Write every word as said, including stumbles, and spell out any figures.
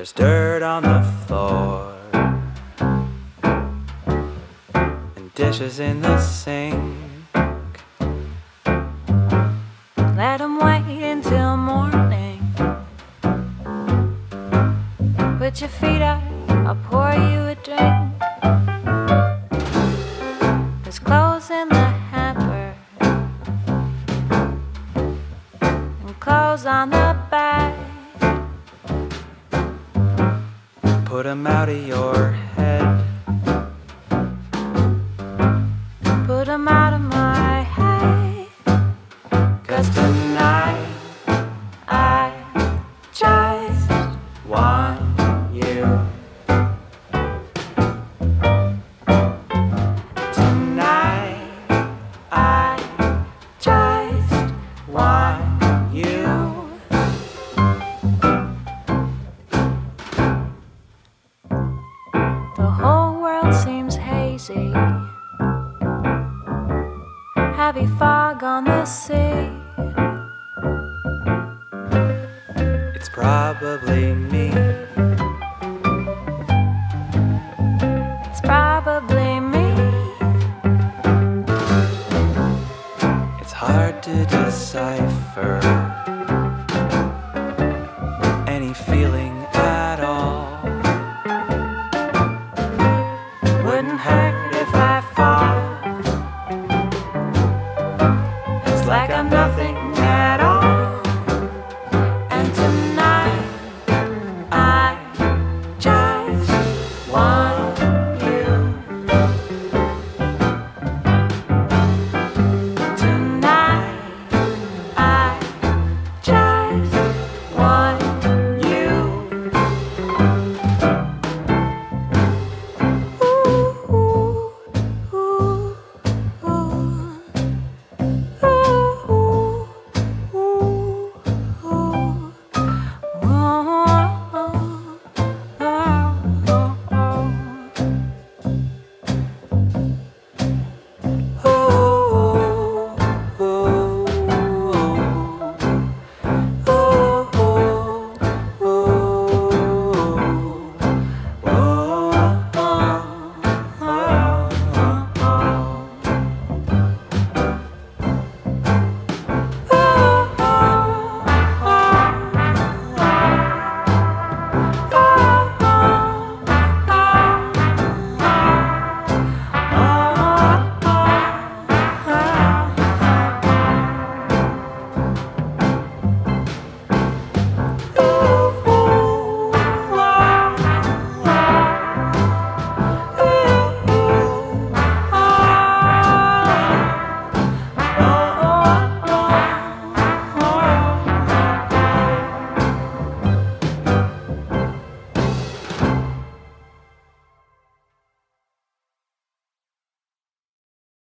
there's dirt on the floor and dishes in the sink. Let them wait until morning. Put your feet up, I'll pour you a drink. There's clothes in the hamper and clothes on the bed. Put 'em out of your head. Put 'em out of my head. 'Cause tonight I just want you. Tonight I just want you. The whole world seems hazy, heavy fog on the sea. It's probably me.